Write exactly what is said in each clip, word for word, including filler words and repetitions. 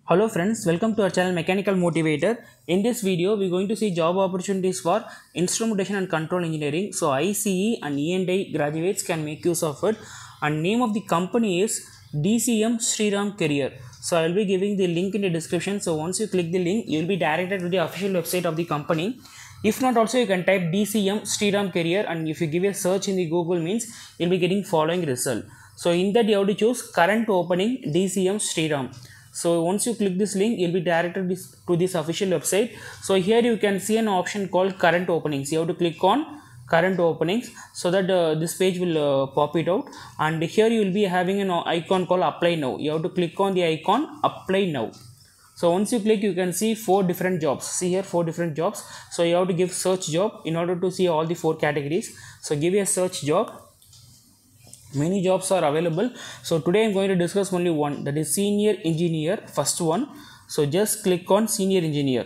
Hello friends, welcome to our channel Mechanical Motivator. In this video, we are going to see job opportunities for Instrumentation and Control Engineering. So I C E and E and I graduates can make use of it. And name of the company is D C M Shriram Career. So I will be giving the link in the description. So once you click the link, you will be directed to the official website of the company. If not, also you can type D C M Shriram Career, and if you give a search in the Google means you will be getting following result. So in that you have to choose current opening D C M Shriram. So once you click this link, you'll be directed this, to this official website. So here you can see an option called current openings. You have to click on current openings so that uh, this page will uh, pop it out, and here you will be having an icon called apply now. You have to click on the icon apply now. So once you click, you can see four different jobs. See here, four different jobs. So you have to give search job in order to see all the four categories. So give a search job. Many jobs are available. So today I am going to discuss only one, that is senior engineer, first one. So just click on senior engineer.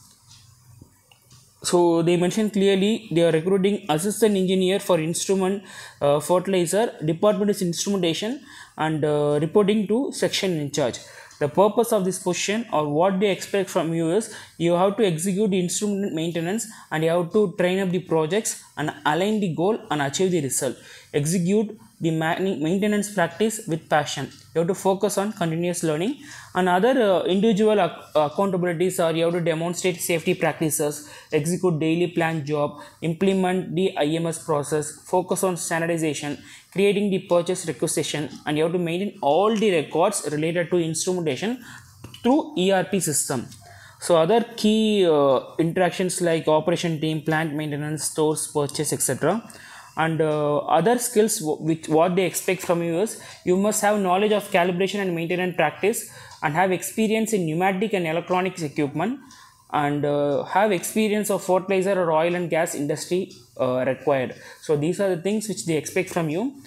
So they mention clearly they are recruiting assistant engineer for instrument uh, fertilizer. Department is instrumentation and uh, reporting to section in charge. The purpose of this position or what they expect from you is you have to execute the instrument maintenance, and you have to train up the projects and align the goal and achieve the result. Execute the maintenance practice with passion. You have to focus on continuous learning, and other uh, individual ac accountabilities are you have to demonstrate safety practices, execute daily plan job, implement the I M S process, focus on standardization, creating the purchase requisition, and you have to maintain all the records related to instrumentation through E R P system. So other key uh, interactions like operation team, plant maintenance, stores, purchase, et cetera. And uh, other skills which what they expect from you is you must have knowledge of calibration and maintenance practice, and have experience in pneumatic and electronics equipment, and uh, have experience of fertilizer or oil and gas industry uh, required. So these are the things which they expect from you.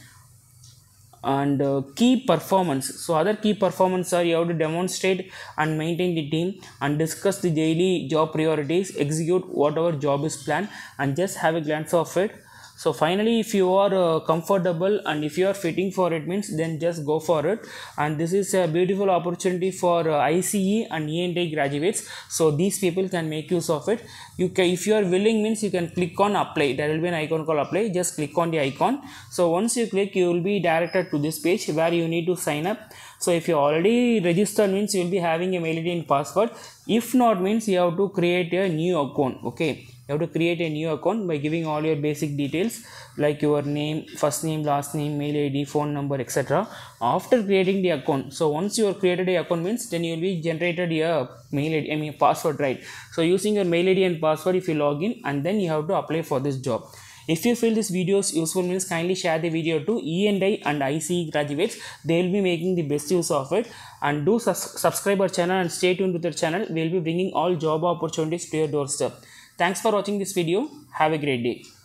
And uh, key performance. So other key performance are you have to demonstrate and maintain the team, and discuss the daily job priorities, execute whatever job is planned, and just have a glance of it. So finally, if you are uh, comfortable and if you are fitting for it means, then just go for it. And this is a beautiful opportunity for uh, I C E and E and I graduates. So these people can make use of it. You can, if you are willing means, you can click on apply. There will be an icon called apply. Just click on the icon. So once you click, you will be directed to this page where you need to sign up. So if you already registered means, you will be having a mail I D and password. If not means, you have to create a new account. Okay. You have to create a new account by giving all your basic details like your name, first name, last name, mail I D, phone number, et cetera. After creating the account, so once you have created a account means, then you will be generated your mail I D, I mean password, right? So using your mail I D and password, if you log in, and then you have to apply for this job. If you feel this video is useful means, kindly share the video to E and I and I C E graduates. They will be making the best use of it. And do sus subscribe our channel and stay tuned with our channel. We will be bringing all job opportunities to your doorstep. Thanks for watching this video. Have a great day.